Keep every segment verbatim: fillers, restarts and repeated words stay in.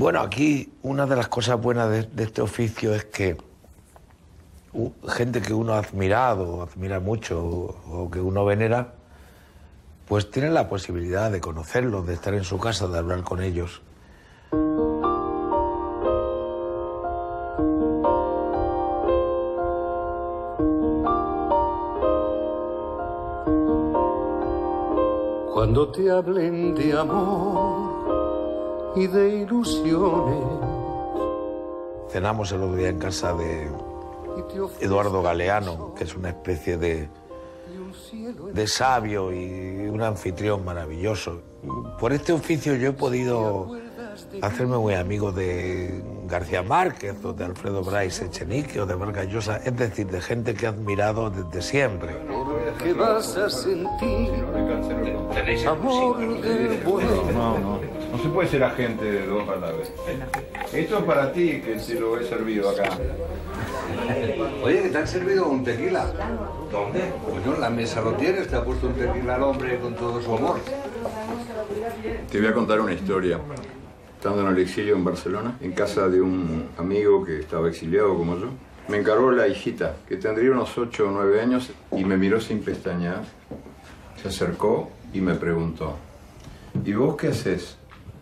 bueno, aquí una de las cosas buenas de, de este oficio es que uh, gente que uno ha admirado, admira mucho o, o que uno venera, pues tiene la posibilidad de conocerlos, de estar en su casa, de hablar con ellos. Cuando te hablen de amor y de ilusiones. Cenamos el otro día en casa de Eduardo Galeano, que es una especie de, de sabio y un anfitrión maravilloso. Por este oficio yo he podido hacerme muy amigo de García Márquez o de Alfredo Bryce Echenique o de Vargas Llosa, es decir, de gente que he admirado desde siempre. ¿Qué vas a sentir? Amor del bueno. No, no, no se puede ser agente de dos a la vez. Esto es para ti, que te lo he servido acá. Oye, que te han servido un tequila. ¿Dónde? Bueno, en la mesa lo tienes, te ha puesto un tequila al hombre con todo su amor. Te voy a contar una historia. Estando en el exilio en Barcelona, en casa de un amigo que estaba exiliado como yo, me encargó la hijita, que tendría unos ocho o nueve años, y me miró sin pestañear. Se acercó y me preguntó, ¿y vos qué haces?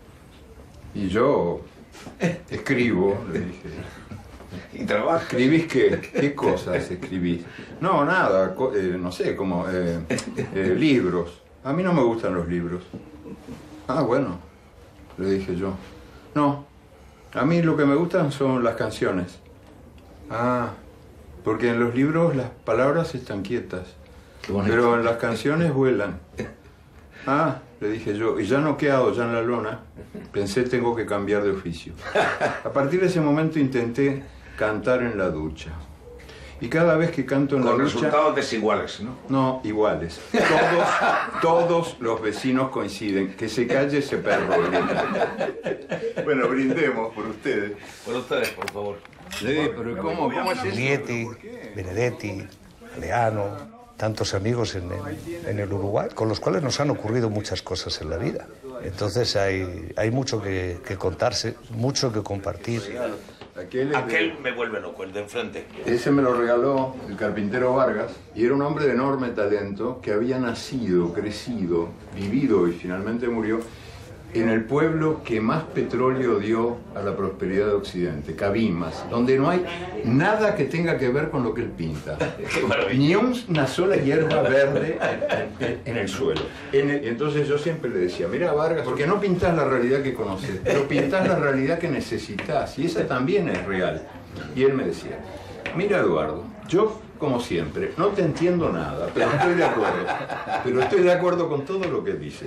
Y yo escribo, le dije. ¿Y trabajas? ¿Escribís qué? ¿Qué cosas escribís? No, nada, eh, no sé, como eh, eh, libros. A mí no me gustan los libros. Ah, bueno, le dije yo. No, a mí lo que me gustan son las canciones. Ah, porque en los libros las palabras están quietas, pero en las canciones vuelan. Ah, le dije yo, y ya noqueado, ya en la lona, pensé tengo que cambiar de oficio. A partir de ese momento intenté cantar en la ducha. Y cada vez que canto en la ducha... Con resultados desiguales, ¿no? No, iguales. Todos, todos los vecinos coinciden. Que se calle ese perro. Bueno, brindemos por ustedes. Por ustedes, por favor. Sí, pero ¿cómo, cómo es eso? Lieti, Benedetti, Galeano, tantos amigos en el, en el Uruguay, con los cuales nos han ocurrido muchas cosas en la vida. Entonces hay, hay mucho que, que contarse, mucho que compartir. Aquel, Aquel me vuelve loco, el de enfrente. Ese me lo regaló el carpintero Vargas y era un hombre de enorme talento que había nacido, crecido, vivido y finalmente murió en el pueblo que más petróleo dio a la prosperidad de Occidente, Cabimas, donde no hay nada que tenga que ver con lo que él pinta. Ni una sola hierba verde en, en, en el suelo. En el, entonces yo siempre le decía, mira Vargas, porque no pintas la realidad que conoces, pero pintas la realidad que necesitas, y esa también es real. Y él me decía, mira Eduardo, yo como siempre, no te entiendo nada, pero estoy de acuerdo. Pero estoy de acuerdo con todo lo que dices.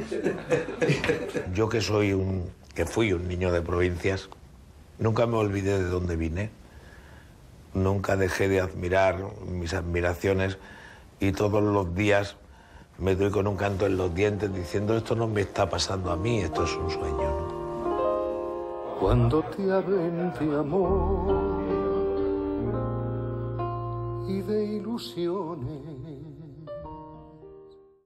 Yo que soy un, que fui un niño de provincias, nunca me olvidé de dónde vine, nunca dejé de admirar mis admiraciones y todos los días me doy con un canto en los dientes diciendo esto no me está pasando a mí, esto es un sueño, ¿no? Cuando te hablen de amor y de ilusiones.